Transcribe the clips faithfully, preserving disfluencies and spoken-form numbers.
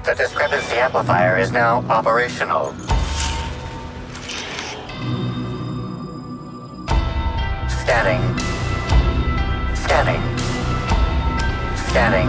The discrepancy amplifier is now operational. Scanning. Scanning. Scanning.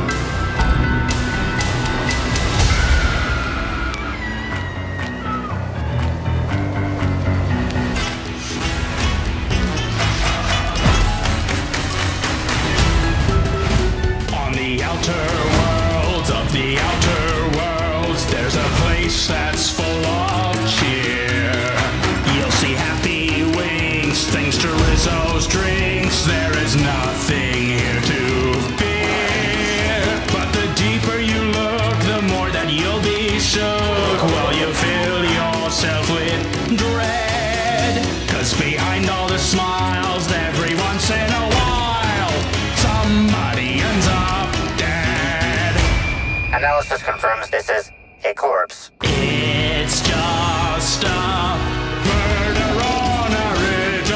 On the outer worlds of the outer worlds, there's a place that's full of cheer. You'll see happy wings, thanks to Rizzo's drinks. There is nothing here to fear. But the deeper you look, the more that you'll be shook. While you fill yourself with dread. Cause behind all the smiles, every once in a while, somebody ends up dead. Analysis confirms this is a corpse. It's just a murder on Eridanos.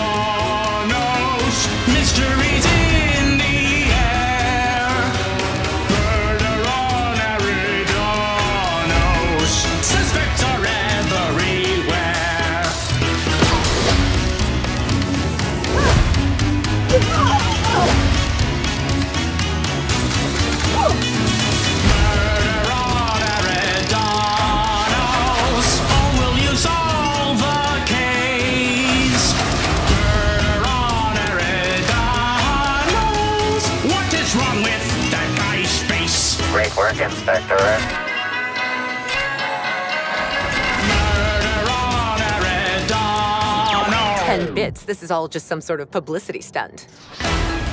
Mysteries in the air. Murder on Eridanos. Suspects are everywhere. Murder on Eridanos. Oh, will you solve the case? Murder on Eridanos. What is wrong with that guy's face? Great work, Inspector. Murder on Eridanos. Ten bits. This is all just some sort of publicity stunt.